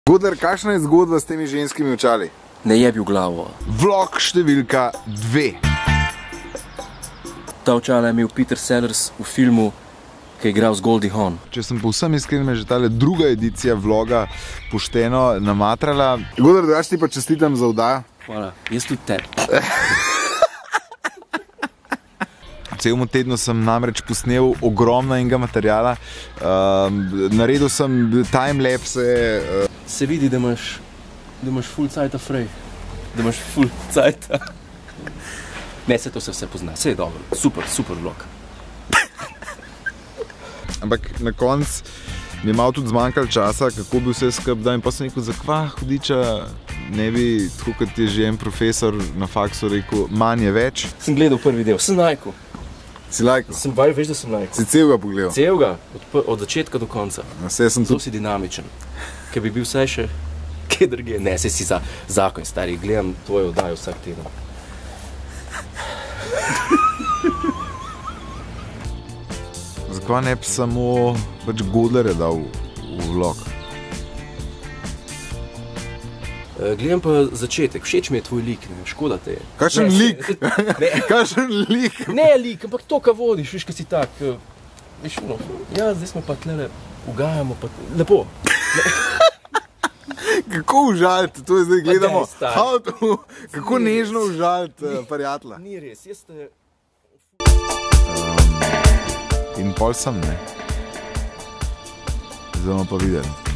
Godler, kakšna je zgodba s temi ženskimi očali? Ne jebi v glavo. Vlog številka 2. Ta očala je imel Peter Sellers v filmu, ki je igral z Goldie Hawn. Če sem povsem iskren, me že tale druga edicija vloga pošteno namatrala. Godler, da ti pa čestitam za vdajo. Hvala, jaz tudi te. Celemu tednu sem namreč posnel ogromno enega materijala. Naredil sem timelapse. Se vidi, da imaš full cajta frej. Da imaš full cajta. Ne, se to se vse pozna. Vse je dobro. Super, super vlog. Ampak na koncu mi je malo tudi zmanjkalo časa, kako bi vse skupaj dal. In pa sem rekel, zakva hudiča ne bi, tako kot je že en profesor na faksu rekel, manj je več. Sem gledal prvi del, sem lajkal. Si lajkal? Sem baj, veš, da sem lajkal. Si celega pogledal? Celega, od začetka do konca. Zelo si dinamičen. Ker bi bil vsaj še kje drugje. Ne, se si zakon, stari, gledam tvojo oddajo vsak teden. Zakaj ne bi samo Godlerja dal v vlog? Gledam pa začetek, všeč mi je tvoj lik, ne, škoda te je. Kakšen lik? Kakšen lik? Ne lik, ampak to, kar vodiš, viš, kaj si tak, viš, no, ja, zdaj smo pa tlele, ugajamo pa, lepo. Kako užaliti, to je zdaj gledamo, kako nežno užaliti prijatelja. Ni res, jaz te... In pol sem, ne? Zdaj bomo pa videli.